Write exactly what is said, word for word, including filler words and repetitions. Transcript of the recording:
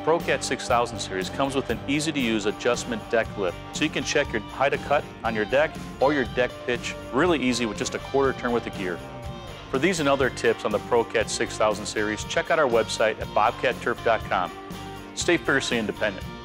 ProCat six thousand series comes with an easy-to-use adjustment deck lift, so you can check your height of cut on your deck or your deck pitch really easy with just a quarter turn with the gear. For these and other tips on the ProCat six thousand series, check out our website at bobcat turf dot com. Stay fiercely independent.